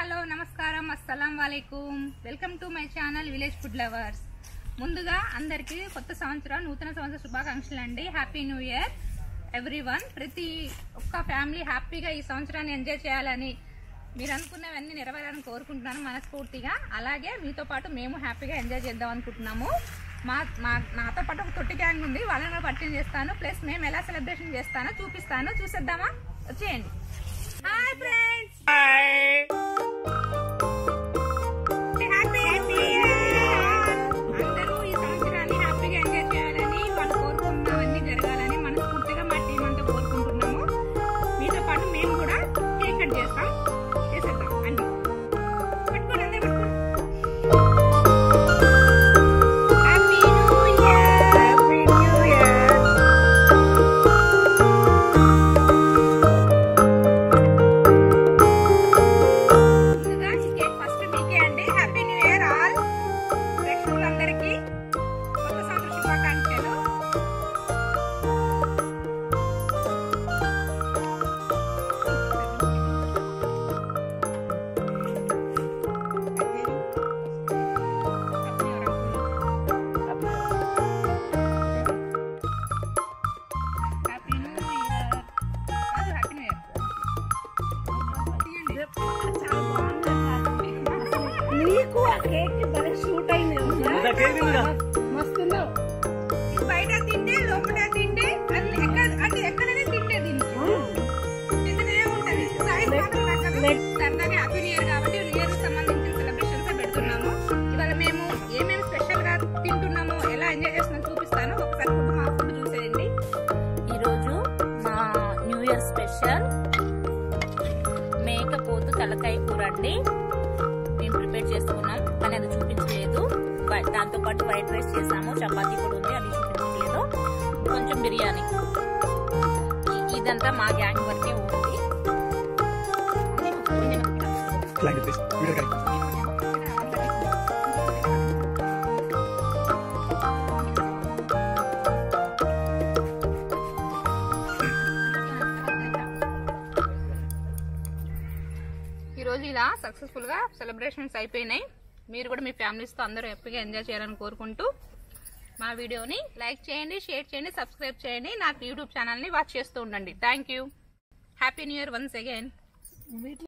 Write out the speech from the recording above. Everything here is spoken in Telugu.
హలో నమస్కారం అస్సలాం వాలేకుం welcome to my channel village food lovers. ముందుగా అందరికీ కొత్త సంవత్సరం నూతన సంవత్సర శుభాకాంక్షలు అండి. Happy new year everyone. ప్రతి ఒక్క ఫ్యామిలీ హ్యాపీగా ఈ సంవత్సరాన్ని ఎంజాయ్ చేయాలని మీరు అనుకున్నవన్నీ నెరవేరాలని కోరుకుంటున్నాను మనస్ఫూర్తిగా. అలాగే మీతో పాటు మేము హ్యాపీగా ఎంజాయ్ చేద్దాం అనుకుంటున్నాము. నాతో పాటు ఒక తొట్టి గ్యాంగ్ ఉంది, వాళ్ళని కూడా పరిచయం చేస్తాను. ప్లస్ మేము ఎలా సెలబ్రేషన్ చేస్తానో చూపిస్తాను. చూసేద్దామా? వచ్చేయండి. హాయ్ ఫ్రెండ్స్, అందరూ ఈ సంవత్సరాన్ని హ్యాపీగా ఎంజాయ్ చేయాలని వాళ్ళు కోరుకుంటున్నవన్నీ జరగాలని మనస్ఫూర్తిగా మా టీం అంతా కోరుకుంటున్నాము. మీతో పాటు మేము కూడా కేక్ కట్ చేస్తాం. చేసేద్దాం అండి. పెట్టుకోండి, అందరూ పెట్టుకోండి. బయట తింటే లోపల తింటే ఎక్కడైనా తింటే తింటూనే ఉంటది. సరదాగా హ్యాపీ న్యూ ఇయర్ కాబట్టి న్యూ ఇయర్ సంబంధించిన సెలబ్రేషన్స్ పెడుతున్నాము. ఇవాళ మేము ఏమేమి స్పెషల్ గా తింటున్నామో ఎలా ఎంజాయ్ చేస్తున్నామో చూపిస్తాను. ఒకసారి మా ఫుడ్ చూసేయండి. ఈరోజు మా న్యూ ఇయర్ స్పెషల్ మేకపోతు తలకాయ కూర అండి. మేము ప్రిపేర్ చేసుకున్నాం కానీ అది చూపించలేదు. దాంతో పాటు వైట్ రైస్ చేసాము, చపాతీ కూడా ఉంది, అది చూపించలేదు. కొంచెం బిర్యానీ. ఇదంతా మా గ్యాంగ్ వరకే ఉంది. ఈరోజు ఇలా సక్సెస్ఫుల్ గా సెలబ్రేషన్స్ అయిపోయినాయి. మీరు కూడా మీ ఫ్యామిలీస్తో అందరూ హ్యాపీగా ఎంజాయ్ చేయాలని కోరుకుంటూ మా వీడియోని లైక్ చేయండి, షేర్ చేయండి, సబ్స్క్రైబ్ చేయండి. నాకు యూట్యూబ్ ఛానల్ని వాచ్ చేస్తూ ఉండండి. Thank you. Happy new year once again.